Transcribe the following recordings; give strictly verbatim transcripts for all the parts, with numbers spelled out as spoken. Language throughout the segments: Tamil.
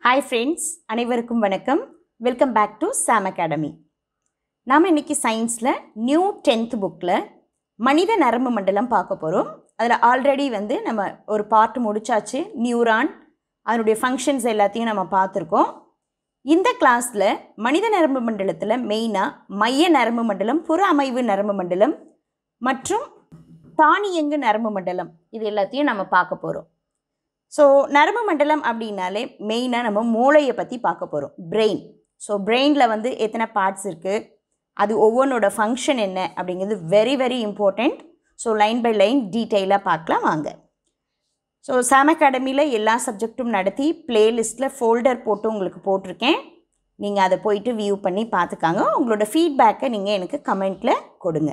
Hi friends, அனைவருக்கும் வணக்கம். Welcome back to Sam Academy. நாம இன்னைக்கு சயின்ஸ்ல நியூ tenth புக்ல மனித நரம்பு மண்டலம் பார்க்க போறோம். அதுல ஆல்ரெடி வந்து நம்ம ஒரு பார்ட் முடிச்சாச்சு. நியூரான் அதனுடைய ஃபங்க்ஷன்ஸ் எல்லாத்தையும் நம்ம பார்த்திருக்கோம். இந்த கிளாஸ்ல மனித நரம்பு மண்டலத்துல மெயினா மைய நரம்பு மண்டலம், புற அமைவு நரம்பு மண்டலம் மற்றும் தானியங்கு நரம்பு மண்டலம் இது எல்லாத்தையும் நம்ம பார்க்க போறோம். ஸோ நரம்பு மண்டலம் அப்படின்னாலே மெயினாக நம்ம மூளையை பற்றி பார்க்க போகிறோம், பிரெயின். ஸோ பிரெயினில் வந்து எத்தனை பார்ட்ஸ் இருக்குது, அது ஒவ்வொன்றோட ஃபங்க்ஷன் என்ன அப்படிங்கிறது very very important. So line by line டீட்டெயிலாக பார்க்கலாம் வாங்க. ஸோ சாம் அகாடமியில் எல்லா சப்ஜெக்ட்டும் நடத்தி ப்ளேலிஸ்ட்டில் ஃபோல்டர் போட்டு உங்களுக்கு போட்டிருக்கேன். நீங்கள் அதை போயிட்டு வியூ பண்ணி பார்த்துக்காங்க. உங்களோட ஃபீட்பேக்கை நீங்கள் எனக்கு கமெண்ட்டில் கொடுங்க.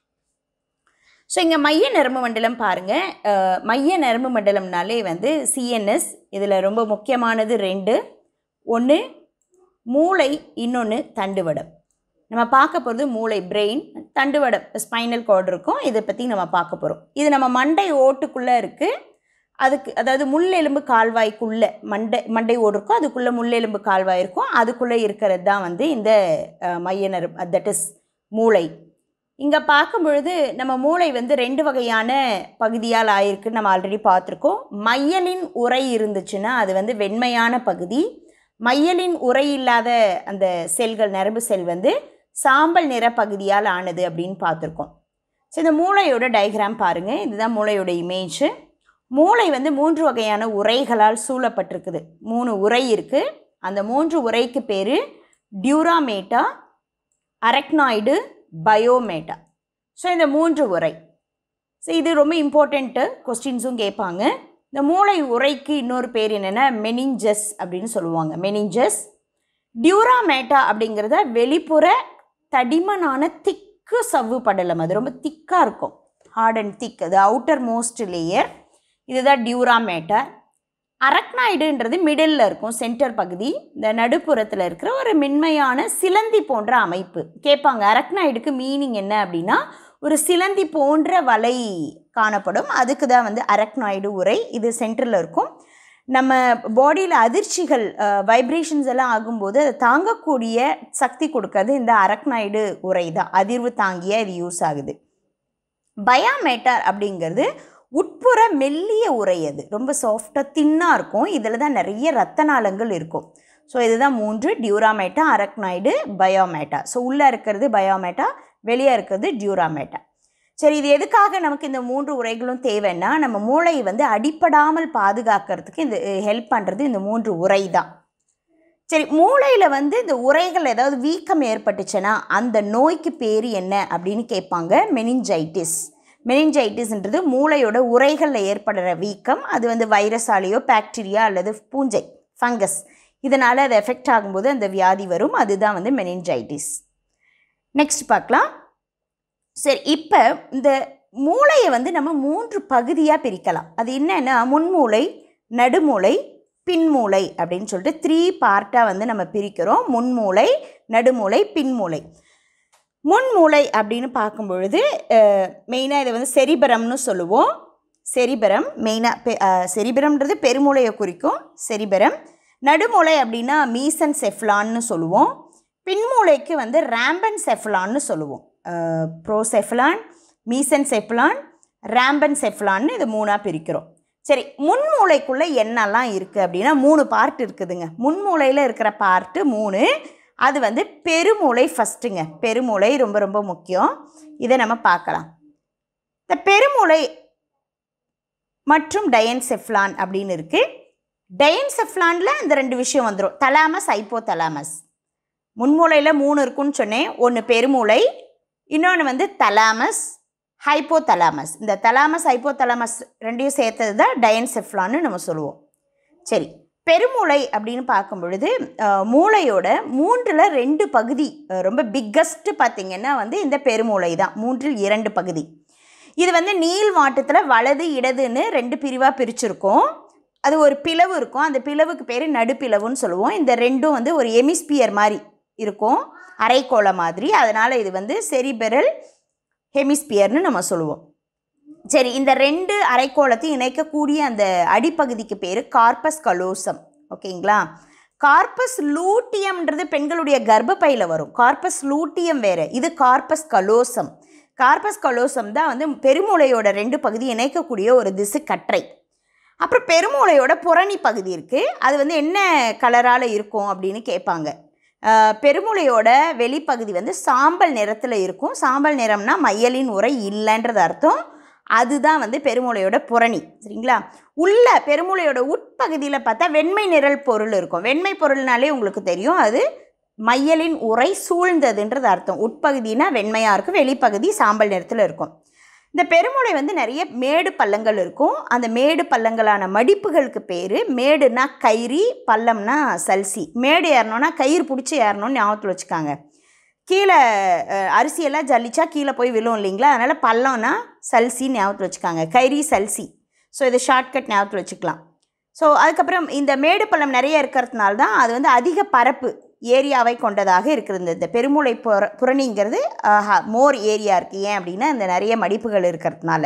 ஸோ இங்கே மைய நரம்பு மண்டலம் பாருங்கள். மைய நரம்பு மண்டலம்னாலே வந்து சிஎன்எஸ். இதில் ரொம்ப முக்கியமானது ரெண்டு, ஒன்று மூளை, இன்னொன்று தண்டுவடம். நம்ம பார்க்க போகிறது மூளை, பிரெயின், தண்டுவடம் ஸ்பைனல் கார்டு இருக்கும். இதை பற்றி நம்ம பார்க்க போகிறோம். இது நம்ம மண்டை ஓட்டுக்குள்ளே இருக்குது. அதுக்கு அதாவது முள்ளெலும்பு கால்வாய்க்குள்ளே மண்டை மண்டை ஓடு இருக்கும், அதுக்குள்ளே முள்ளெலும்பு கால்வாய் இருக்கும். அதுக்குள்ளே இருக்கிறது தான் வந்து இந்த மைய நரம்பு, தட் இஸ் மூளை. இங்கே பார்க்கும் பொழுது நம்ம மூளை வந்து ரெண்டு வகையான பகுதியால் ஆயிருக்குன்னு நம்ம ஆல்ரெடி பார்த்துருக்கோம். மையலின் உறை இருந்துச்சுன்னா அது வந்து வெண்மையான பகுதி. மையலின் உறை இல்லாத அந்த செல்கள், நரம்பு செல் வந்து சாம்பல் நிற பகுதியால் ஆனது அப்படின்னு பார்த்துருக்கோம். ஸோ இந்த மூளையோட டயக்ராம் பாருங்கள். இதுதான் மூளையோட இமேஜ். மூளை வந்து மூன்று வகையான உறைகளால் சூழப்பட்டிருக்குது. மூணு உறை இருக்குது. அந்த மூன்று உறைக்கு பேர் டியூராமேட்டா, அரக்னாய்டு, பயோமேட்டா. ஸோ இந்த மூன்று உறை. ஸோ இது ரொம்ப இம்பார்ட்டண்ட்டு, கொஸ்டின்ஸும் கேட்பாங்க. இந்த மூளை உறைக்கு இன்னொரு பேர் என்னென்னா மெனிஞ்சஸ் அப்படின்னு சொல்லுவாங்க. மெனிஞ்சஸ். டியூராமேட்டா அப்படிங்கிறத வெளிப்புற தடிமனான திக்கு சவ்வு படலம். அது ரொம்ப திக்காக இருக்கும், ஹார்ட் அண்ட் திக். அது அவுட்டர் மோஸ்ட் லேயர். இதுதான் டியூராமேட்டா. அரக்னாய்டுன்றது மிடில் இருக்கும், சென்டர் பகுதி. இந்த நடுப்புறத்தில் இருக்கிற ஒரு மென்மையான சிலந்தி போன்ற அமைப்பு. கேட்பாங்க அரக்னாய்டுக்கு மீனிங் என்ன அப்படின்னா, ஒரு சிலந்தி போன்ற வலை காணப்படும். அதுக்கு தான் வந்து அரக்னாய்டு உறை. இது சென்டரில் இருக்கும். நம்ம பாடியில் அதிர்ச்சிகள், வைப்ரேஷன்ஸ் எல்லாம் ஆகும்போது அதை தாங்கக்கூடிய சக்தி கொடுக்கறது இந்த அரக்னாய்டு உறை தான். அதிர்வு தாங்கிய இது யூஸ் ஆகுது. பயோமேட்டர் அப்படிங்கிறது உட்புற மெல்லிய உறை. அது ரொம்ப சாஃப்டாக தின்னாக இருக்கும். இதில் தான் நிறைய ரத்த நாளங்கள் இருக்கும். ஸோ இதுதான் மூன்று, டியூராமேட்டா, அரக்னாய்டு, பயோமேட்டா. ஸோ உள்ளே இருக்கிறது பயோமேட்டா, வெளியே இருக்கிறது டியூராமேட்டா. சரி, இது எதுக்காக நமக்கு இந்த மூன்று உறைகளும் தேவைன்னா, நம்ம மூளையை வந்து அடிப்படாமல் பாதுகாக்கிறதுக்கு இந்த ஹெல்ப் பண்ணுறது இந்த மூன்று உறை தான். சரி, மூளையில் வந்து இந்த உறைகள் ஏதாவது வீக்கம் ஏற்பட்டுச்சுன்னா அந்த நோய்க்கு பேர் என்ன அப்படின்னு கேட்பாங்க. மெனிஞ்சைட்டிஸ். மெனிஞ்சைட்டிஸ்ன்றது மூளையோட உறைகளில் ஏற்படுற வீக்கம். அது வந்து வைரஸாலேயோ பாக்டீரியா அல்லது பூஞ்சை, ஃபங்கஸ், இதனால் அது எஃபெக்ட் ஆகும்போது அந்த வியாதி வரும். அதுதான் வந்து மெனிஞ்சைட்டிஸ். நெக்ஸ்ட் பார்க்கலாம். சரி, இப்போ இந்த மூளையை வந்து நம்ம மூன்று பகுதியாக பிரிக்கலாம். அது என்னென்னா முன்மூளை, நடுமூளை, பின்மூளை அப்படின்னு சொல்லிட்டு த்ரீ பார்ட்டாக வந்து நம்ம பிரிக்கிறோம். முன்மூளை, நடுமூளை, பின்மூளை. முன்மூளை அப்படின்னு பார்க்கும் பொழுது மெயினாக இதை வந்து செரிபரம்னு சொல்லுவோம். செரிபரம் மெயினாக செரிபரம்ன்றது பெருமூளையை குறிக்கும். செரிபரம். நடுமூளை அப்படின்னா மீசன்செஃப்லான்னு சொல்லுவோம். பின்மூளைக்கு வந்து ராம்பன்செஃப்லான்னு சொல்லுவோம். ப்ரோசெஃப்லான், மீசன்செஃப்லான், ராம்பன்செஃப்லான்னு இது மூணாக பிரிக்கிறோம். சரி, முன்மூளைக்குள்ளே என்னெல்லாம் இருக்குது அப்படின்னா மூணு பார்ட் இருக்குதுங்க. முன்மூளையில் இருக்கிற பார்ட்டு மூணு. அது வந்து பெருமூளை ஃபஸ்ட்டுங்க. பெருமூளை ரொம்ப ரொம்ப முக்கியம். இதை நம்ம பார்க்கலாம். இந்த பெருமூளை மற்றும் டயன்செஃப்லான் அப்படின்னு இருக்குது. டயன்செஃப்லானில் இந்த ரெண்டு விஷயம் வந்துடும். Thalamus, hypothalamus. முன்மூளையில் மூணு இருக்குன்னு சொன்னேன். ஒன்று பெருமூளை, இன்னொன்று வந்து தலாமஸ், ஹைப்போதலாமஸ். இந்த தலாமஸ், ஹைப்போதலாமஸ் ரெண்டையும் சேர்த்தது தான் டயன்செஃப்லான்னு நம்ம சொல்லுவோம். சரி, பெருமூளை அப்படின்னு பார்க்கும் பொழுது மூளையோட மூன்றில் ரெண்டு பகுதி ரொம்ப பிக்கஸ்ட்டு பார்த்திங்கன்னா வந்து இந்த பெருமூளை தான். மூன்றில் இரண்டு பகுதி. இது வந்து நீள் வாட்டத்தில் வலது இடதுன்னு ரெண்டு பிரிவாக பிரிச்சுருக்கோம். அது ஒரு பிளவு இருக்கும். அந்த பிளவுக்கு பேர் நடுப்பிளவுன்னு சொல்லுவோம். இந்த ரெண்டும் வந்து ஒரு எமிஸ்பியர் மாதிரி இருக்கும், அரைக்கோள மாதிரி. அதனால் இது வந்து செரிபெரல் ஹெமிஸ்பியர்னு நம்ம சொல்லுவோம். சரி, இந்த ரெண்டு அரைக்கோளத்தையும் இணைக்கக்கூடிய அந்த அடிப்பகுதிக்கு பேர் கார்பஸ் கலோசம். ஓகேங்களா? கார்பஸ் லூட்டியம்ன்றது பெண்களுடைய கர்ப்பப்பையில் வரும். கார்பஸ் லூட்டியம் வேறு, இது கார்பஸ் கலோசம். கார்பஸ் கலோசம் தான் வந்து பெருமூளையோட ரெண்டு பகுதி இணைக்கக்கூடிய ஒரு திசு கற்றை. அப்புறம் பெருமூளையோட புறணி பகுதி இருக்குது. அது வந்து என்ன கலரால் இருக்கும் அப்படின்னு கேட்பாங்க. பெருமூளையோட வெளிப்பகுதி வந்து சாம்பல் நிறத்தில் இருக்கும். சாம்பல் நிறம்னா மையலின் உறை இல்லைன்றது அர்த்தம். அதுதான் வந்து பெருமூளையோட புறணி. சரிங்களா? உள்ள பெருமூளையோட உட்பகுதியில் பார்த்தா வெண்மை நிறல் பொருள் இருக்கும். வெண்மை பொருள்னாலே உங்களுக்கு தெரியும், அது மையலின் உறை சூழ்ந்ததுன்றது அர்த்தம். உட்பகுதினா வெண்மையாக இருக்கும், வெளிப்பகுதி சாம்பல் நிறத்தில் இருக்கும். இந்த பெருமூளை வந்து நிறைய மேடு பள்ளங்கள் இருக்கும். அந்த மேடு பள்ளங்களான மடிப்புகளுக்கு பேர். மேடுனா கயிறு, பள்ளம்னா சல்சி. மேடு ஏறணும்னா கயிறு பிடிச்சி ஏறணும்னு ஞாபகத்தில் வச்சுக்காங்க. கீழே அரிசியெல்லாம் ஜல்லிச்சா கீழே போய் விழும் இல்லைங்களா? அதனால் பள்ளம்னா சல்சின்னு ஞாபகத்தில் வச்சுக்காங்க. கயிறு சல்சி. ஸோ இது ஷார்ட்கட் ஞாபகத்தில் வச்சுக்கலாம். ஸோ அதுக்கப்புறம் இந்த மேடு பள்ளம் நிறைய இருக்கிறதுனால தான் அது வந்து அதிக பரப்பு ஏரியாவை கொண்டதாக இருக்கிறது. இந்த பெருமூளை புற புறணிங்கிறது மோர் ஏரியா இருக்குது. ஏன் அப்படின்னா இந்த நிறைய மடிப்புகள் இருக்கிறதுனால.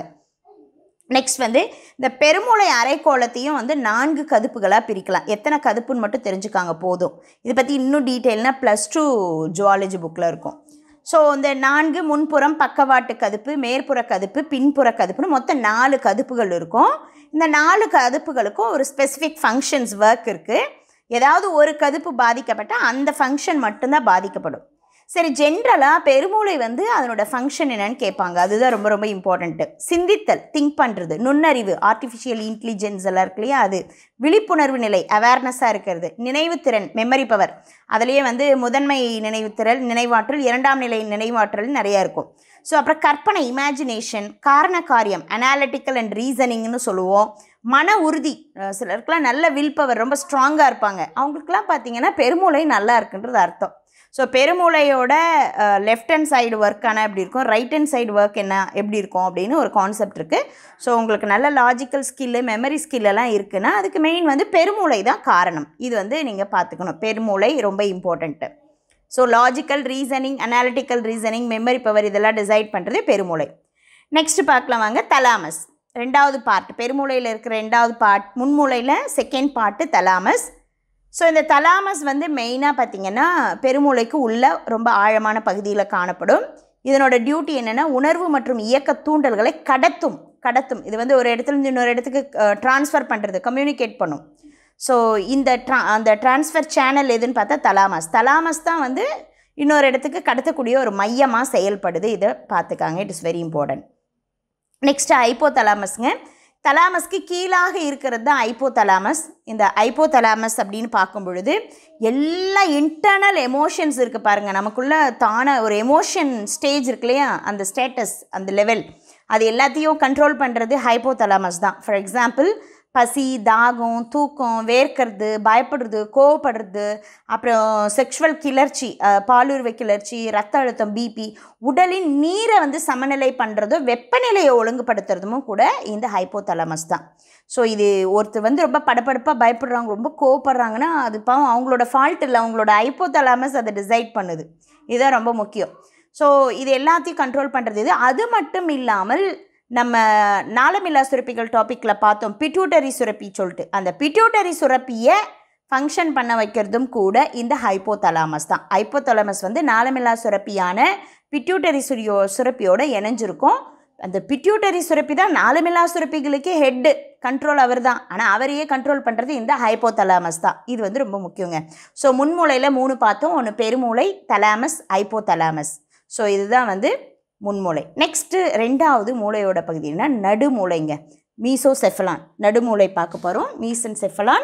நெக்ஸ்ட் வந்து இந்த பெருமூளை அரைக்கோளத்தையும் வந்து நான்கு கதுப்புகளாக பிரிக்கலாம். எத்தனை கதுப்புன்னு மட்டும் தெரிஞ்சுக்காங்க போதும். இதை பற்றி இன்னும் டீட்டெயில்னால் ப்ளஸ் டூ ஜுவாலஜி புக்கில் இருக்கும். ஸோ இந்த நான்கு முன்புறம் பக்கவாட்டு கதுப்பு, மேற்புற கதுப்பு, பின்புற கதுப்புன்னு மொத்தம் நாலு கதுப்புகள் இருக்கும். இந்த நாலு கதுப்புகளுக்கும் ஒரு ஸ்பெசிஃபிக் ஃபங்க்ஷன்ஸ் ஒர்க் இருக்குது. ஏதாவது ஒரு கதுப்பு பாதிக்கப்பட்டால் அந்த ஃபங்க்ஷன் மட்டும்தான் பாதிக்கப்படும். சரி, ஜென்ரலாக பெருமூளை வந்து அதனோட ஃபங்க்ஷன் என்னன்னு கேட்பாங்க. அதுதான் ரொம்ப ரொம்ப இம்பார்ட்டண்ட்டு. சிந்தித்தல், திங்க் பண்ணுறது, நுண்ணறிவு, ஆர்டிஃபிஷியல் இன்டெலிஜென்ஸ் எல்லாம் இருக்கு இல்லையா, அது விழிப்புணர்வு நிலை, அவேர்னஸாக இருக்கிறது, நினைவுத்திறன், மெமரி பவர், அதுலேயே வந்து முதன்மை நினைவுத்திறல், நினைவாற்றல், இரண்டாம் நிலை நினைவாற்றல் நிறையா இருக்கும். ஸோ அப்புறம் கற்பனை, இமேஜினேஷன், காரண காரியம், அனாலிட்டிக்கல் அண்ட் ரீசனிங்னு சொல்லுவோம். மன உறுதி, சிலருக்குலாம் நல்ல வில் பவர், ரொம்ப ஸ்ட்ராங்காக இருப்பாங்க. அவங்களுக்குலாம் பார்த்திங்கன்னா பெருமூளை நல்லா இருக்குன்றது அர்த்தம். ஸோ பெருமூளையோட லெஃப்ட் ஹேண்ட் சைடு ஒர்க்கான எப்படி இருக்கும், ரைட் ஹேண்ட் சைடு ஒர்க் என்ன எப்படி இருக்கும் அப்படின்னு ஒரு கான்செப்ட் இருக்குது. ஸோ உங்களுக்கு நல்ல லாஜிக்கல் ஸ்கில்லு, மெமரி ஸ்கில்லெல்லாம் இருக்குன்னா அதுக்கு மெயின் வந்து பெருமூளை தான் காரணம். இது வந்து நீங்கள் பார்த்துக்கணும். பெருமூளை ரொம்ப important. So logical reasoning, analytical reasoning, memory power இதெல்லாம் டிசைட் பண்ணுறது பெருமூளை. நெக்ஸ்ட்டு பார்க்கலாம் வாங்க, தலாமஸ். ரெண்டாவது பார்ட், பெருமூளையில் இருக்கிற ரெண்டாவது பார்ட். முன்மூளையில் செகண்ட் பார்ட்டு தலாமஸ். ஸோ இந்த தலாமஸ் வந்து மெயினாக பார்த்திங்கன்னா பெருமூளைக்கு உள்ள ரொம்ப ஆழமான பகுதியில் காணப்படும். இதனோட டியூட்டி என்னென்னா உணர்வு மற்றும் இயக்க தூண்டல்களை கடத்தும் கடத்தும் இது வந்து ஒரு இடத்துலேருந்து இன்னொரு இடத்துக்கு ட்ரான்ஸ்ஃபர் பண்ணுறது, கம்யூனிகேட் பண்ணும். ஸோ இந்த ட்ரா அந்த ட்ரான்ஸ்ஃபர் சேனல் எதுன்னு பார்த்தா தலாமஸ். தலாமஸ் தான் வந்து இன்னொரு இடத்துக்கு கடத்தக்கூடிய ஒரு மையமாக செயல்படுது. இதை பார்த்துக்காங்க, it is very important. Next ஐப்போ தலாமஸ்ங்க. தலாமஸ்க்கு கீழாக இருக்கிறது தான் ஐப்போ தலாமஸ். இந்த ஐப்போ தலாமஸ் அப்படின்னு பார்க்கும் பொழுது எல்லா இன்டர்னல் எமோஷன்ஸ் இருக்குது பாருங்கள். நமக்குள்ளே தான ஒரு எமோஷன் ஸ்டேஜ் இருக்கு இல்லையா, அந்த ஸ்டேட்டஸ், அந்த லெவல், அது எல்லாத்தையும் கண்ட்ரோல் பண்ணுறது ஹைப்போ தலாமஸ் தான். ஃபார் எக்ஸாம்பிள் பசி, தாகம், தூக்கம், வேர்க்கிறது, பயப்படுறது, கோவப்படுறது, அப்புறம் செக்ஷுவல் கிளர்ச்சி, பாலுறவை கிளர்ச்சி, ரத்த அழுத்தம், பிபி, உடலின் நீரை வந்து சமநிலை பண்ணுறதும் வெப்பநிலையை ஒழுங்குபடுத்துறதும் கூட இந்த ஹைப்போதலாமஸ் தான். ஸோ இது ஒருத்தர் வந்து ரொம்ப படப்படப்பாக பயப்படுறாங்க, ரொம்ப கோவப்படுறாங்கன்னா அது பாவம் அவங்களோட ஃபால்ட் இல்லை, அவங்களோட ஹைப்போதலாமஸ் அதை டிசைட் பண்ணுது. இதுதான் ரொம்ப முக்கியம். ஸோ இது எல்லாத்தையும் கண்ட்ரோல் பண்ணுறது இது. அது மட்டும் இல்லாமல் நம்ம நாளமில்லா சுரப்பிகள் டாப்பிக்கில் பார்த்தோம், பிட்யூட்டரி சுரப்பி சொல்லிட்டு, அந்த பிட்யூட்டரி சுரப்பியை ஃபங்க்ஷன் பண்ண வைக்கிறதும் கூட இந்த ஹைப்போதலாமஸ் தான். ஹைப்போதலாமஸ் வந்து நாளமில்லா சுரப்பியான பிட்யூட்டரி சுரியோ சுரப்பியோட இணைஞ்சிருக்கும். அந்த பிட்யூட்டரி சுரப்பி தான் நாளமில்லா சுரப்பிகளுக்கே ஹெட்டு, கண்ட்ரோல் அவர் தான். ஆனால் அவரையே கண்ட்ரோல் பண்ணுறது இந்த ஹைப்போதலாமஸ் தான். இது வந்து ரொம்ப முக்கியங்க. ஸோ முன்மூளையில் மூணு பார்த்தோம், ஒன்று பெருமூளை, தலாமஸ், ஹைப்போதலாமஸ். ஸோ இதுதான் வந்து முன்மூளை. நெக்ஸ்ட்டு ரெண்டாவது மூளையோட பகுதினா நடுமூளைங்க, மீசோசெஃபலான். நடுமூளை பார்க்க போகிறோம், மீசன்செஃபலான்.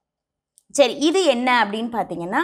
சரி, இது என்ன அப்படின்னு பார்த்தீங்கன்னா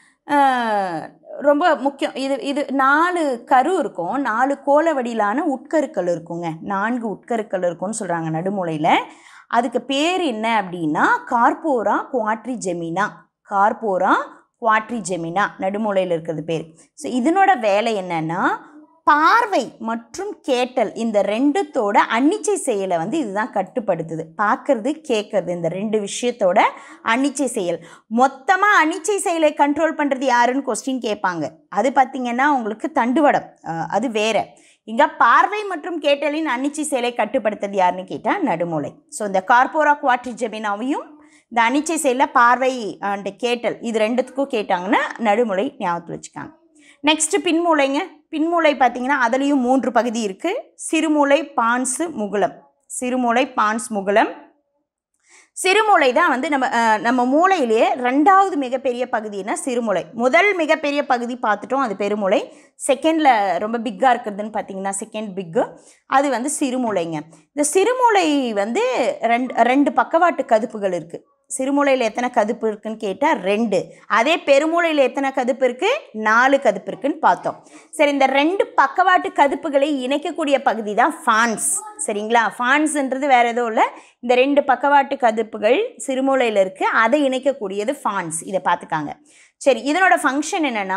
ரொம்ப முக்கியம். இது இது நாலு கரு இருக்கும், நாலு கோள வடியிலான உட்கருக்கள் இருக்குங்க, நான்கு உட்கருக்கள் இருக்கும்னு சொல்கிறாங்க நடுமூளையில். அதுக்கு பேர் என்ன அப்படின்னா கார்போரா குவாட்ரிஜெமினா. கார்போரா குவாட்ரிஜெமினா நடுமூளையில் இருக்கிறது பேர். ஸோ இதனோட வேலை என்னென்னா பார்வை மற்றும் கேட்டல், இந்த ரெண்டுத்தோட அன்னிச்சை செயலை வந்து இதுதான் கட்டுப்படுத்துது. பார்க்கறது, கேட்கறது, இந்த ரெண்டு விஷயத்தோட அன்னிச்சை செயல். மொத்தமாக அன்னிச்சை செயலை கண்ட்ரோல் பண்ணுறது யாருன்னு கொஸ்டின் கேட்பாங்க. அது பார்த்திங்கன்னா உங்களுக்கு தண்டுவடம், அது வேறு. இங்கே பார்வை மற்றும் கேட்டலின் அன்னிச்சை செயலை கட்டுப்படுத்துறது யாருன்னு கேட்டால் நடுமூளை. ஸோ இந்த கார்போரா குவாட்ரிஜெமினாவையும் இந்த அனிச்சை செயலில் பார்வை அண்ட் கேட்டல் இது ரெண்டுத்துக்கும் கேட்டாங்கன்னா நடுமுலை ஞாபகத்தில் வச்சுக்காங்க. நெக்ஸ்ட்டு பின்மூளைங்க. பின்மூளை பார்த்திங்கன்னா அதுலேயும் மூன்று பகுதி இருக்குது. சிறுமூளை, பான்ஸு, முகுளம். சிறுமூளை, பான்ஸ், முகுளம். சிறுமூளை தான் வந்து நம்ம நம்ம மூளையிலேயே ரெண்டாவது மிகப்பெரிய பகுதினா சிறுமூளை. முதல் மிகப்பெரிய பகுதி பார்த்துட்டோம், அது பெருமூளை. செகண்டில் ரொம்ப பிக்காக இருக்கிறதுன்னு பார்த்தீங்கன்னா செகண்ட் பிக்கு, அது வந்து சிறுமூளைங்க. இந்த சிறுமூளை வந்து ரெண்டு ரெண்டு பக்கவாட்டு கதுப்புகள் இருக்குது. சிறுமூளையில் எத்தனை கதுப்பு இருக்குன்னு கேட்டால் ரெண்டு. அதே பெருமூளையில் எத்தனை கதுப்பு இருக்குது? நாலு கதுப்பு இருக்குன்னு பார்த்தோம். சரி, இந்த ரெண்டு பக்கவாட்டு கதுப்புகளை இணைக்கக்கூடிய பகுதி தான் ஃபான்ஸ். சரிங்களா? ஃபான்ஸ்ன்றது வேறு எதுவும் இல்லை, இந்த ரெண்டு பக்கவாட்டு கதுப்புகள் சிறுமூளையில் இருக்குது, அதை இணைக்கக்கூடியது ஃபான்ஸ். இதை பார்த்துக்காங்க. சரி, இதனோட ஃபங்க்ஷன் என்னென்னா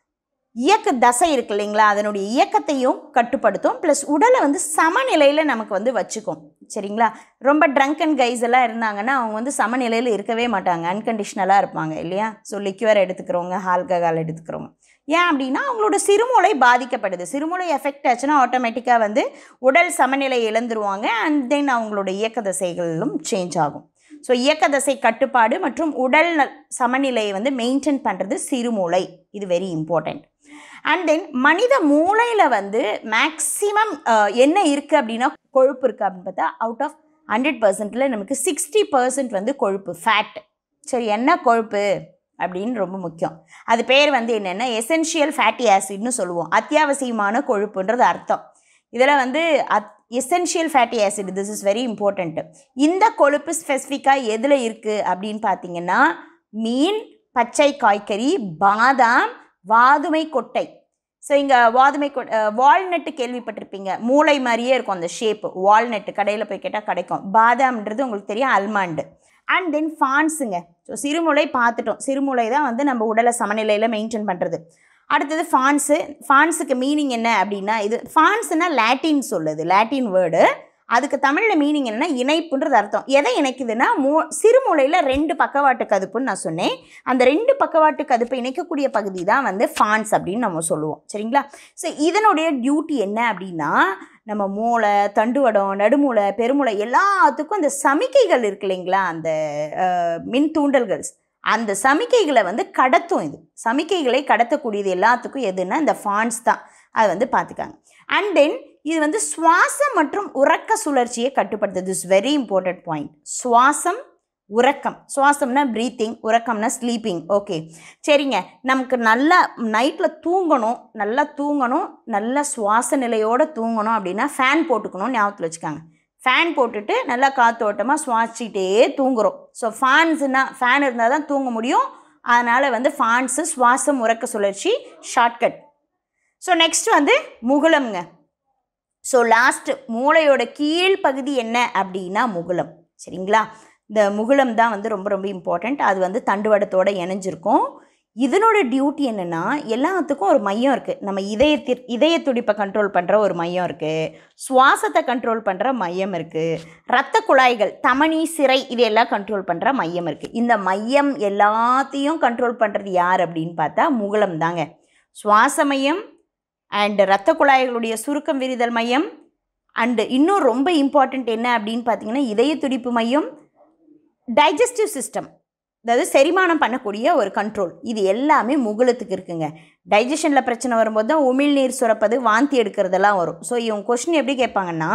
இயக்க தசை இருக்கு இல்லைங்களா, அதனுடைய இயக்கத்தையும் கட்டுப்படுத்தும், ப்ளஸ் உடலை வந்து சமநிலையில் நமக்கு வந்து வச்சுக்கும். சரிங்களா? ரொம்ப ட்ரங்கன் கைஸ் எல்லாம் இருந்தாங்கன்னா அவங்க வந்து சமநிலையில் இருக்கவே மாட்டாங்க, அன்கண்டிஷ்னலாக இருப்பாங்க இல்லையா? ஸோ லிக்யூர் எடுத்துக்கிறவங்க, ஆல்கஹால் எடுத்துக்கிறவங்க. ஏன் அப்படின்னா அவங்களோட சிறுமூளை பாதிக்கப்படுது. சிறுமூளை எஃபெக்ட் ஆச்சுன்னா ஆட்டோமேட்டிக்காக வந்து உடல் சமநிலை இழந்துருவாங்க. அண்ட் தென் அவங்களோட இயக்க தசைகளும் சேஞ்ச் ஆகும். ஸோ இயக்க தசை கட்டுப்பாடு மற்றும் உடல் சமநிலையை வந்து மெயின்டைன் பண்ணுறது சிறுமூளை. இது வெரி இம்பார்ட்டண்ட். அண்ட் தென் மனித மூளையில் வந்து மேக்ஸிமம் என்ன இருக்குது அப்படின்னா கொழுப்பு இருக்குது அப்படின்னு பார்த்தா அவுட் ஆஃப் ஹண்ட்ரட் பர்சன்ட்டில் நமக்கு சிக்ஸ்டி பர்சன்ட் வந்து கொழுப்பு, ஃபேட். சரி, என்ன கொழுப்பு அப்படின்னு ரொம்ப முக்கியம். அது பேர் வந்து என்னென்னா எசென்ஷியல் ஃபேட்டி ஆசிட்னு சொல்லுவோம். அத்தியாவசியமான கொழுப்புன்றது அர்த்தம். இதில் வந்து the essential fatty acid, this is very important. இந்த கொழுப்பு ஸ்பெசிஃபிக்காக எதில் இருக்குது அப்படின்னு பார்த்தீங்கன்னா மீன், பச்சை காய்கறி, பாதாம், வாதுமை கொட்டை. ஸோ இங்கே வாதுமை கொ வால்நட்டு கேள்விப்பட்டிருப்பீங்க, மூளை மாதிரியே இருக்கும் அந்த ஷேப்பு. வால்நட்டு கடையில் போய் கேட்டால் கிடைக்கும். பாதாம்ன்றது உங்களுக்கு தெரியும், அல்மாண்டு. And then ஃபான்ஸுங்க. ஸோ சிறுமூளை பார்த்துட்டோம். சிறுமூளை தான் வந்து நம்ம உடலை சமநிலையில் மெயின்டைன் பண்ணுறது. அடுத்தது ஃபான்ஸு. ஃபான்ஸுக்கு மீனிங் என்ன அப்படின்னா, இது ஃபான்ஸுனா லாட்டின் சொல்லுது, லாட்டின் வேர்டு. அதுக்கு தமிழில் மீனிங் என்னென்னா இணைப்புன்றது அர்த்தம். எதை இணைக்குதுன்னா மூ சிறுமூளையில் ரெண்டு பக்கவாட்டு கதுப்புன்னு நான் சொன்னேன். அந்த ரெண்டு பக்கவாட்டு கதுப்பை இணைக்கக்கூடிய பகுதி தான் வந்து ஃபான்ஸ் அப்படின்னு நம்ம சொல்லுவோம். சரிங்களா? ஸோ இதனுடைய டியூட்டி என்ன அப்படின்னா நம்ம மூளை, தண்டுவடம், நடுமூளை, பெருமூளை எல்லாத்துக்கும் அந்த சமிக்கைகள் இருக்கு இல்லைங்களா, அந்த மின் தூண்டல்கள், அந்த சமிக்கைகளை வந்து கடத்தும். இது சமிக்கைகளை கடத்தக்கூடியது எல்லாத்துக்கும் எதுன்னா இந்த ஃபான்ஸ் தான். அதை வந்து பார்த்துக்காங்க. அண்ட் தென் இது வந்து சுவாசம் மற்றும் உறக்க சுழற்சியை கட்டுப்படுத்துது. Is very important point. சுவாசம், உறக்கம். சுவாசம்னா ப்ரீத்திங், உறக்கம்னா ஸ்லீப்பிங். ஓகே, சரிங்க. நமக்கு நல்லா நைட்டில் தூங்கணும், நல்லா தூங்கணும், நல்ல சுவாச நிலையோடு தூங்கணும் அப்படின்னா ஃபேன் போட்டுக்கணும், ஞாபகத்தில் வச்சுக்காங்க. ஃபேன் போட்டுட்டு நல்லா காற்றோட்டமாக சுவாசிச்சிட்டே தூங்குறோம். ஸோ ஃபேன்ஸுனா ஃபேன் இருந்தால் தான் தூங்க முடியும். அதனால் வந்து ஃபேன்ஸு சுவாசம், உறக்க சுழற்சி, ஷார்ட்கட். ஸோ நெக்ஸ்ட் வந்து முகுளம்ங்க. ஸோ லாஸ்ட்டு மூளையோட கீழ் பகுதி என்ன அப்படின்னா முகுளம். சரிங்களா? இந்த முகுளம் தான் வந்து ரொம்ப ரொம்ப இம்பார்ட்டண்ட். அது வந்து தண்டுவடத்தோடு இணைஞ்சிருக்கும். இதனோட டியூட்டி என்னென்னா எல்லாத்துக்கும் ஒரு மையம் இருக்குது. நம்ம இதயத்தி இதய துடிப்பை கண்ட்ரோல் பண்ணுற ஒரு மையம் இருக்குது, சுவாசத்தை கண்ட்ரோல் பண்ணுற மையம் இருக்குது, இரத்த குழாய்கள், தமனி, சிரை இதையெல்லாம் கண்ட்ரோல் பண்ணுற மையம் இருக்குது. இந்த மையம் எல்லாத்தையும் கண்ட்ரோல் பண்ணுறது யார் அப்படின்னு பார்த்தா முகுளம் தாங்க. சுவாச மையம் அண்டு இரத்த குழாய்களுடைய சுருக்கம் விரிதல் மையம், அண்டு இன்னும் ரொம்ப இம்பார்ட்டண்ட் என்ன அப்படின்னு பார்த்தீங்கன்னா இதய துடிப்பு மையம், டைஜஸ்டிவ் சிஸ்டம், அதாவது செரிமானம் பண்ணக்கூடிய ஒரு கண்ட்ரோல், இது எல்லாமே முகுளத்துக்கு இருக்குங்க. டைஜஷனில் பிரச்சனை வரும்போது தான் உமிழ்நீர் சுரப்பது, வாந்தி எடுக்கிறதெல்லாம் வரும். ஸோ இவங்க கொஸ்டின் எப்படி கேட்பாங்கன்னா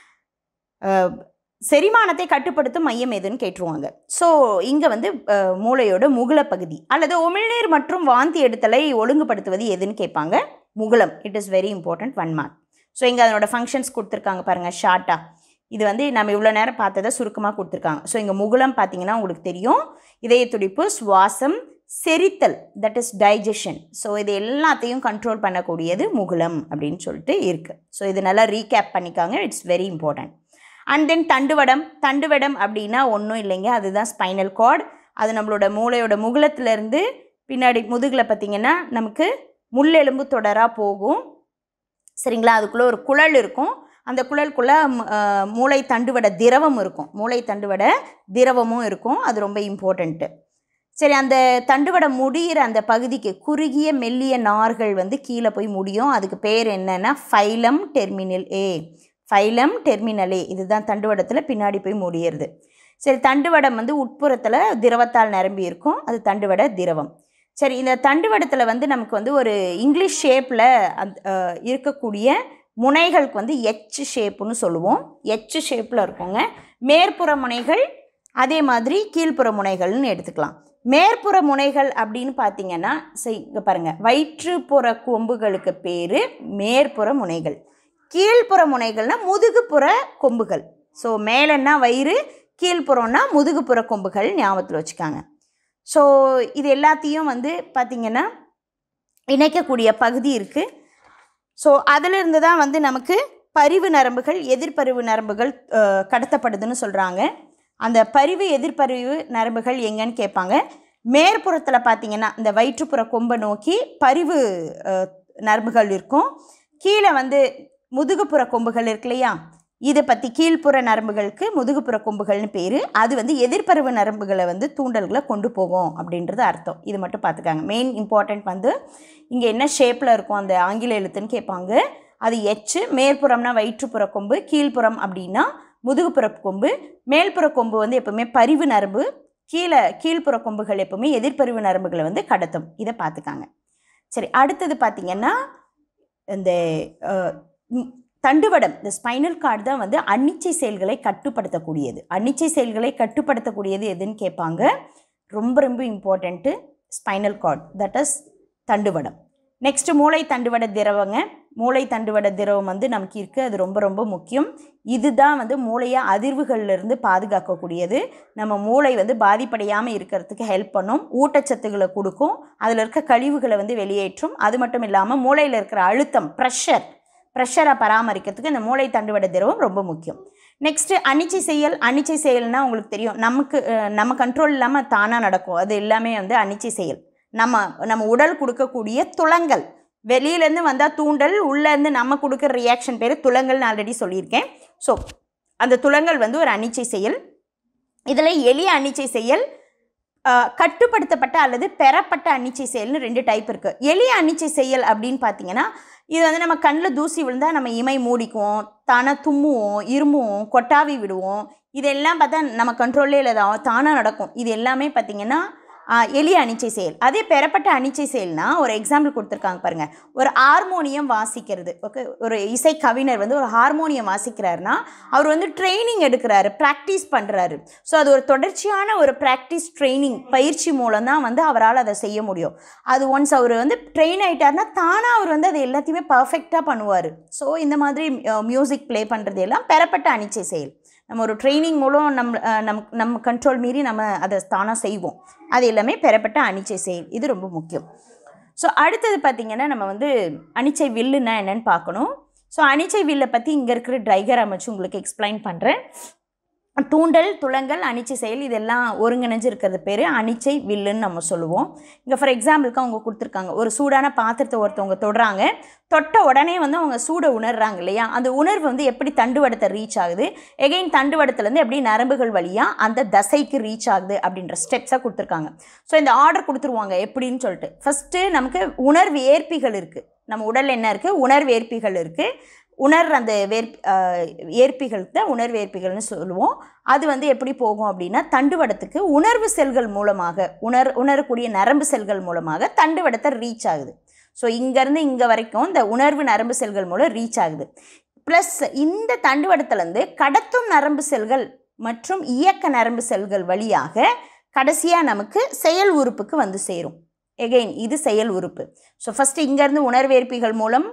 செரிமானத்தை கட்டுப்படுத்தும் மையம் எதுன்னு கேட்டுருவாங்க. ஸோ இங்கே வந்து மூளையோட முகுள பகுதி அல்லது உமிழ்நீர் மற்றும் வாந்தி எடுத்தலை ஒழுங்குபடுத்துவது எதுன்னு கேட்பாங்க. முகுளம். It is very important, one mark. So இங்கே அதனோட ஃபங்க்ஷன்ஸ் கொடுத்துருக்காங்க பாருங்கள் ஷார்ட்டாக. இது வந்து நம்ம இவ்வளோ நேரம் பார்த்ததை சுருக்கமாக கொடுத்துருக்காங்க. ஸோ இங்கே முகுளம் பார்த்தீங்கன்னா உங்களுக்கு தெரியும், இதய துடிப்பு, சுவாசம், செரித்தல், தட் இஸ் டைஜஷன். ஸோ இது எல்லாத்தையும் கண்ட்ரோல் பண்ணக்கூடியது முகுளம் அப்படின்னு சொல்லிட்டு இருக்குது. ஸோ இது நல்லா ரீகேப் பண்ணிக்காங்க, it's very important. And then தண்டுவடம். தண்டுவடம் அப்படின்னா ஒன்றும் இல்லைங்க, அதுதான் ஸ்பைனல் கார்டு. அது நம்மளோட மூளையோட முகுளத்துலேருந்து பின்னாடி முதுகில் பார்த்திங்கன்னா நமக்கு முள்ளெலும்பு தொடராக போகும். சரிங்களா? அதுக்குள்ளே ஒரு குழல் இருக்கும். அந்த குழலுக்குள்ளே மூளை தண்டுவட திரவம் இருக்கும். மூளை தண்டுவட திரவமும் இருக்கும். அது ரொம்ப இம்பார்ட்டண்ட்டு. சரி, அந்த தண்டுவடம் முடிகிற அந்த பகுதிக்கு குறுகிய மெல்லிய நார்கள் வந்து கீழே போய் முடியும். அதுக்கு பேர் என்னென்னா filum terminale. Filum terminale, இதுதான் தண்டுவடத்தில் பின்னாடி போய் முடியிறது. சரி, தண்டுவடம் வந்து உட்புறத்தில் திரவத்தால் நிரம்பி இருக்கும், அது தண்டுவட திரவம். சரி, இந்த தண்டுவடத்தில் வந்து நமக்கு வந்து ஒரு இங்கிலீஷ் ஷேப்பில் அந் இருக்கக்கூடிய முனைகளுக்கு வந்து எச் ஷேப்புன்னு சொல்லுவோம். எச் ஷேப்பில் இருக்குங்க. மேற்புற முனைகள் அதே மாதிரி கீழ்ப்புற முனைகள்னு எடுத்துக்கலாம். மேற்புற முனைகள் அப்படின்னு பார்த்தீங்கன்னா, சரி இங்கே பாருங்கள், வயிற்றுப்புற கொம்புகளுக்கு பேர் மேற்புற முனைகள். கீழ்ப்புற முனைகள்னால் முதுகுப்புற கொம்புகள். ஸோ மேலன்னா வயிறு, கீழ்ப்புறம்னா முதுகுப்புற கொம்புகள் ஞாபகத்தில் வச்சுக்காங்க. ஸோ இது எல்லாத்தையும் வந்து பார்த்திங்கன்னா இணைக்கக்கூடிய பகுதி இருக்குது. ஸோ அதிலிருந்து தான் வந்து நமக்கு பரிவு நரம்புகள், எதிர்பரிவு நரம்புகள் கடத்தப்படுதுன்னு சொல்கிறாங்க. அந்த பரிவு எதிர்பரிவு நரம்புகள் எங்கன்னு கேட்பாங்க. மேற்புறத்தில் பார்த்திங்கன்னா இந்த வயிற்றுப்புற கொம்பை நோக்கி பரிவு நரம்புகள் இருக்கும். கீழே வந்து முதுகுப்புற கொம்புகள் இருக்கு இல்லையா, இதை பற்றி கீழ்ப்புற நரம்புகளுக்கு முதுகுப்புற கொம்புகள்னு பேர். அது வந்து எதிர்பருவ நரம்புகளை வந்து தூண்டல்களை கொண்டு போகும் அப்படின்றது அர்த்தம். இது மட்டும் பார்த்துக்காங்க. மெயின் இம்பார்ட்டண்ட் வந்து இங்கே என்ன ஷேப்பில் இருக்கும் அந்த ஆங்கில எழுத்துன்னு கேட்பாங்க. அது எச்சு. மேற்புறம்னா வயிற்றுப்புற கொம்பு, கீழ்ப்புறம் அப்படின்னா முதுகுப்புற கொம்பு. மேல்புற கொம்பு வந்து எப்பவுமே பரிவு நரம்பு, கீழே கீழ்ப்புற கொம்புகள் எப்பவுமே எதிர்பரிவு நரம்புகளை வந்து கடத்தும். இதை பார்த்துக்காங்க. சரி, அடுத்தது பார்த்திங்கன்னா இந்த தண்டுவடம், இந்த ஸ்பைனல் கார்டு தான் வந்து அனிச்சை செயல்களை கட்டுப்படுத்தக்கூடியது. அனிச்சை செயல்களை கட்டுப்படுத்தக்கூடியது எதுன்னு கேட்பாங்க. ரொம்ப ரொம்ப important spinal cord, that is தண்டுவடம். நெக்ஸ்ட்டு மூளை தண்டுவட திரவங்க. மூளை தண்டுவட திரவம் வந்து நமக்கு இருக்குது, அது ரொம்ப ரொம்ப முக்கியம். இதுதான் வந்து மூளையை அதிர்வுகள்லேருந்து பாதுகாக்கக்கூடியது. நம்ம மூளை வந்து பாதிப்படையாமல் இருக்கிறதுக்கு ஹெல்ப் பண்ணும், ஊட்டச்சத்துக்களை கொடுக்கும், அதில் இருக்க கழிவுகளை வந்து வெளியேற்றும். அது மட்டும் இல்லாமல் மூளையில் இருக்கிற அழுத்தம், ப்ரெஷர் ப்ரெஷரை பராமரிக்கிறதுக்கு இந்த மூளை தண்டுவட திரவம் ரொம்ப முக்கியம். நெக்ஸ்ட்டு அனிச்சை செயல். அனிச்சை செயல்னால் உங்களுக்கு தெரியும், நமக்கு நம்ம கண்ட்ரோல் இல்லாமல் தானாக நடக்கும். அது எல்லாமே வந்து அனிச்சை செயல். நம்ம நம்ம உடல் கொடுக்கக்கூடிய துளங்கள், வெளியிலேருந்து வந்தால் தூண்டல், உள்ளேருந்து நம்ம கொடுக்குற ரியாக்ஷன் பேர் துளங்கள்னு ஆல்ரெடி சொல்லியிருக்கேன். ஸோ அந்த துளங்கள் வந்து ஒரு அனிச்சை செயல். இதில் எளிய அனிச்சை செயல், கட்டுப்படுத்தப்பட்ட அல்லது பெறப்பட்ட அனிச்சை செயல்னு ரெண்டு டைப் இருக்குது. எளிய அனிச்சை செயல் அப்படின்னு பார்த்தீங்கன்னா, இது வந்து நம்ம கண்ணில் தூசி விழுந்தால் நம்ம இமை மூடிக்குவோம், தானாக தும்முவோம், இருமுவோம், கொட்டாவி விடுவோம். இதெல்லாம் பார்த்தா நம்ம கண்ட்ரோல்லே இல்லை, தானாக நடக்கும். இது எல்லாமே பார்த்திங்கன்னா எளிய அனிச்சை செயல். அதே பெறப்பட்ட அனிச்சை செயல்னா ஒரு எக்ஸாம்பிள் கொடுத்துருக்காங்க பாருங்கள். ஒரு ஹார்மோனியம் வாசிக்கிறது. ஓகே, ஒரு இசை கவிஞர் வந்து ஒரு ஹார்மோனியம் வாசிக்கிறாருன்னா அவர் வந்து ட்ரைனிங் எடுக்கிறாரு, ப்ராக்டிஸ் பண்ணுறாரு. ஸோ அது ஒரு தொடர்ச்சியான ஒரு ப்ராக்டிஸ் ட்ரைனிங் பயிற்சி மூலம் தான் வந்து அவரால் அதை செய்ய முடியும். அது ஒன்ஸ் அவர் வந்து ட்ரெயின் ஆகிட்டார்னா தானாக அவர் வந்து அதை எல்லாத்தையுமே பர்ஃபெக்டாக பண்ணுவார். ஸோ இந்த மாதிரி மியூசிக் ப்ளே பண்ணுறது எல்லாம் பெறப்பட்ட அனிச்சை செயல். நம்ம ஒரு ட்ரைனிங் மூலம் நம்ம நம் நம்ம கண்ட்ரோல் மீறி நம்ம அதை தானாக செய்வோம். அது எல்லாமே பெறப்பட்ட அனிச்சை செயல். இது ரொம்ப முக்கியம். ஸோ அடுத்தது பார்த்திங்கன்னா நம்ம வந்து அனிச்சை வில்லுன்னா என்னென்னு பார்க்கணும். ஸோ அனிச்சை வில்லை பற்றி இங்கே இருக்கிற ட்ரைகர் அமைச்சு உங்களுக்கு எக்ஸ்பிளைன் பண்ணுறேன். தூண்டல், துளங்கள், அனிச்சை செயல் இதெல்லாம் ஒருங்கிணைஞ்சு இருக்கிறது பேர் அனிச்சை வில்லுன்னு நம்ம சொல்லுவோம். இங்கே ஃபார் எக்ஸாம்பிளுக்கு அவங்க கொடுத்துருக்காங்க, ஒரு சூடான பாத்திரத்தை ஒருத்தவங்க தொடுறாங்க. தொட்ட உடனே வந்து அவங்க சூடை உணர்றாங்க இல்லையா, அந்த உணர்வு வந்து எப்படி தண்டுவடத்தை ரீச் ஆகுது, எகெயின் தண்டுவடத்துலேருந்து எப்படி நரம்புகள் வழியாக அந்த தசைக்கு ரீச் ஆகுது அப்படின்ற ஸ்டெப்ஸாக கொடுத்துருக்காங்க. ஸோ இந்த ஆர்டர் கொடுத்துருவாங்க எப்படின்னு சொல்லிட்டு. ஃபஸ்ட்டு நமக்கு உணர்வு ஏற்பிகள் இருக்குது. நம்ம உடலில் என்ன இருக்குது, உணர்வு ஏற்பிகள் இருக்குது. உணர் அந்த வேர் ஏற்பிகளுக்கு தான் உணர்வு ஏற்பிகள்னு சொல்லுவோம். அது வந்து எப்படி போகும் அப்படின்னா தண்டுவடத்துக்கு உணர்வு செல்கள் மூலமாக, உணர் உணரக்கூடிய நரம்பு செல்கள் மூலமாக தண்டுவடத்தை ரீச் ஆகுது. ஸோ இங்கேருந்து இங்கே வரைக்கும் இந்த உணர்வு நரம்பு செல்கள் மூலம் ரீச் ஆகுது. ப்ளஸ் இந்த தண்டுவடத்துலேருந்து கடத்தும் நரம்பு செல்கள் மற்றும் இயக்க நரம்பு செல்கள் வழியாக கடைசியாக நமக்கு செயல் உறுப்புக்கு வந்து சேரும். எகெயின் இது செயல் உறுப்பு. ஸோ ஃபஸ்ட்டு இங்கேருந்து உணர்வேற்பிகள் மூலம்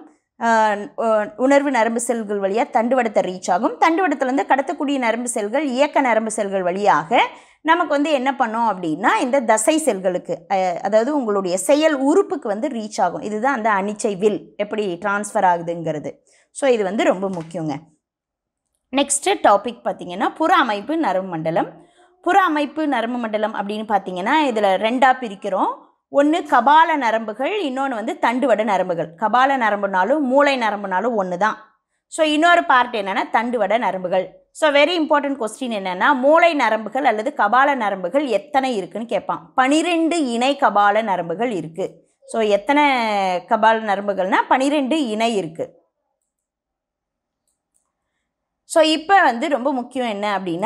உணர்வு நரம்பு செல்கள் வழியாக தண்டுவடத்தை ரீச் ஆகும். தண்டுவடத்துலேருந்து கடத்தக்கூடிய நரம்பு செல்கள் இயக்க நரம்பு செல்கள் வழியாக நமக்கு வந்து என்ன பண்ணோம் அப்படின்னா இந்த தசை செல்களுக்கு, அதாவது உங்களுடைய செயல் உறுப்புக்கு வந்து ரீச் ஆகும். இதுதான் அந்த அனிச்சை வில் எப்படி டிரான்ஸ்ஃபர் ஆகுதுங்கிறது. ஸோ இது வந்து ரொம்ப முக்கியங்க. நெக்ஸ்ட்டு டாபிக் பார்த்திங்கன்னா புற அமைப்பு நரம்பு மண்டலம். புற அமைப்பு நரம்பு மண்டலம் அப்படின்னு பார்த்திங்கன்னா இதில் ரெண்டாக பிரிக்கிறோம். ஒன்று கபால நரம்புகள், இன்னொன்று வந்து தண்டுவட நரம்புகள். கபால நரம்புனாலும் மூளை நரம்புனாலும் ஒன்று தான். ஸோ இன்னொரு பார்ட் என்னென்னா தண்டுவட நரம்புகள். ஸோ வெரி இம்பார்ட்டன்ட் கொஸ்டின் என்னென்னா மூளை நரம்புகள் அல்லது கபால நரம்புகள் எத்தனை இருக்குன்னு கேட்பான். பனிரெண்டு இணை கபால நரம்புகள் இருக்குது. ஸோ எத்தனை கபால நரம்புகள்னால் பனிரெண்டு இணை இருக்குது. ஸோ இப்போ வந்து ரொம்ப முக்கியம் என்ன அப்படின்னா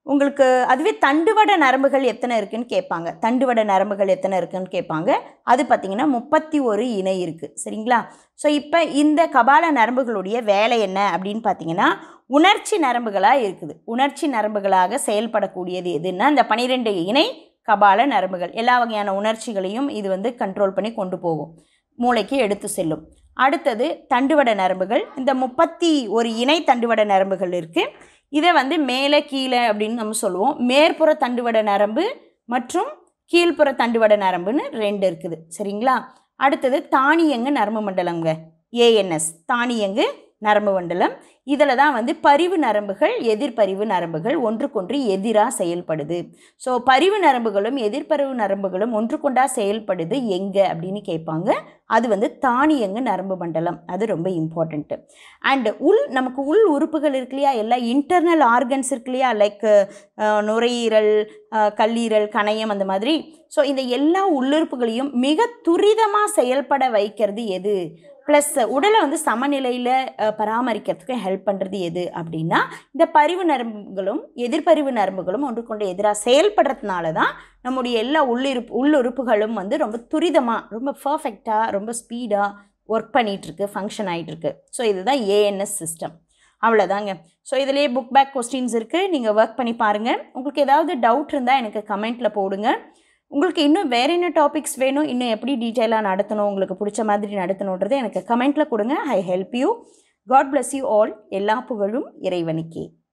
உங்களுக்கு அதுவே தண்டுவட நரம்புகள் எத்தனை இருக்குன்னு கேட்பாங்க. தண்டுவட நரம்புகள் எத்தனை இருக்குன்னு கேட்பாங்க. அது பார்த்திங்கன்னா முப்பத்தி ஒரு இணை இருக்குது. சரிங்களா? ஸோ இப்போ இந்த கபால நரம்புகளுடைய வேலை என்ன அப்படின்னு பார்த்தீங்கன்னா உணர்ச்சி நரம்புகளாக இருக்குது. உணர்ச்சி நரம்புகளாக செயல்படக்கூடியது எதுன்னா இந்த பன்னிரெண்டு இணை கபால நரம்புகள். எல்லா வகையான உணர்ச்சிகளையும் இது வந்து கண்ட்ரோல் பண்ணி கொண்டு போகும், மூளைக்கு எடுத்து செல்லும். அடுத்தது தண்டுவட நரம்புகள். இந்த முப்பத்தி ஒரு இணை தண்டுவட நரம்புகள் இருக்குது. இதை வந்து மேலே கீழே அப்படின்னு நம்ம சொல்லுவோம். மேற்புற தண்டுவட நரம்பு மற்றும் கீழ்ப்புற தண்டுவட நரம்புன்னு ரெண்டு இருக்குது. சரிங்களா? அடுத்தது தானியங்கு நரம்பு மண்டலங்க, ஏஎன்எஸ் தானியங்கு நரம்பு மண்டலம். இதில் தான் வந்து பரிவு நரம்புகள் எதிர்பரிவு நரம்புகள் ஒன்றுக்கொன்று எதிராக செயல்படுது. ஸோ பரிவு நரம்புகளும் எதிர்பரிவு நரம்புகளும் ஒன்றுக்கொண்டா செயல்படுது எங்கே அப்படின்னு கேட்பாங்க. அது வந்து தானியங்கு நரம்பு மண்டலம். அது ரொம்ப இம்பார்ட்டண்ட்டு. அண்டு உள் நமக்கு உள் உறுப்புகள் இருக்கு இல்லையா, எல்லா இன்டர்னல் ஆர்கன்ஸ் இருக்கு இல்லையா, லைக் நுரையீரல், கல்லீரல், கணையம் அந்த மாதிரி. ஸோ இந்த எல்லா உள்ளுறுப்புகளையும் மிக துரிதமாக செயல்பட வைக்கிறது எது, ப்ளஸ் உடலை வந்து சமநிலையில் பராமரிக்கிறதுக்கு ஹெல்ப் பண்ணுறது எது அப்படின்னா இந்த பரிவு நரம்புகளும் எதிர்பரிவு நரம்புகளும் ஒன்றுக்கொண்டு எதிராக செயல்படுறதுனால தான் நம்முடைய எல்லா உள்ளுறுப்பு உள்ளுறுப்புகளும் வந்து ரொம்ப துரிதமாக, ரொம்ப பர்ஃபெக்டாக, ரொம்ப ஸ்பீடாக ஒர்க் பண்ணிகிட்ருக்கு, ஃபங்க்ஷன் ஆகிட்டுருக்கு. ஸோ இதுதான் ஏஎன்எஸ் சிஸ்டம். அவ்வளோதாங்க. ஸோ இதிலே புக் பேக் கொஸ்டின்ஸ் இருக்குது, நீங்கள் ஒர்க் பண்ணி பாருங்கள். உங்களுக்கு ஏதாவது டவுட் இருந்தால் எனக்கு கமெண்ட்டில் போடுங்க. உங்களுக்கு இன்னும் வேறு என்ன டாபிக்ஸ் வேணும், இன்னும் எப்படி டீட்டெயிலாக நடத்தணும், உங்களுக்கு பிடிச்ச மாதிரி நடத்தணுன்றதை எனக்கு கமெண்ட்டில் கொடுங்க. I help you. God bless you all. எல்லா புகழும் இறைவனுக்கே.